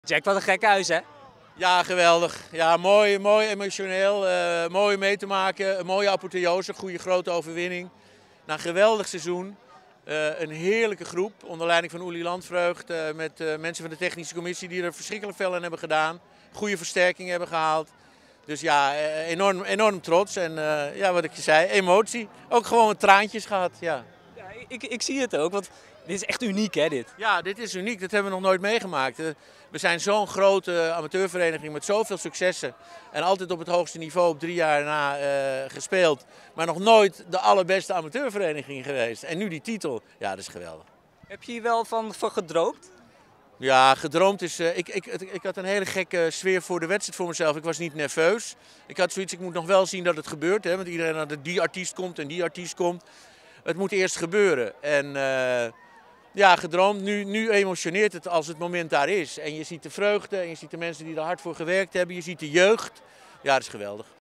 Jack, wat een gek huis, hè? Ja, geweldig. Ja, mooi, mooi emotioneel. Mooi mee te maken. Een mooie apotheose, goede grote overwinning. Na een geweldig seizoen. Een heerlijke groep onder leiding van Uli Landvreugd. Met mensen van de technische commissie die er verschrikkelijk veel aan hebben gedaan. Goede versterking hebben gehaald. Dus ja, enorm trots. En ja, wat ik je zei, emotie. Ook gewoon wat traantjes gehad. Ja. Ja, ik zie het ook, want dit is echt uniek, hè, dit? Ja, dit is uniek. Dat hebben we nog nooit meegemaakt. We zijn zo'n grote amateurvereniging met zoveel successen. En altijd op het hoogste niveau op 3 jaar na gespeeld. Maar nog nooit de allerbeste amateurvereniging geweest. En nu die titel. Ja, dat is geweldig. Heb je hier wel van gedroomd? Ja, gedroomd is... Ik had een hele gekke sfeer voor de wedstrijd voor mezelf. Ik was niet nerveus. Ik had zoiets, ik moet nog wel zien dat het gebeurt. Hè, want iedereen had die artiest komt en die artiest komt. Het moet eerst gebeuren. En ja, gedroomd. Nu emotioneert het als het moment daar is. En je ziet de vreugde en je ziet de mensen die er hard voor gewerkt hebben. Je ziet de jeugd. Ja, dat is geweldig.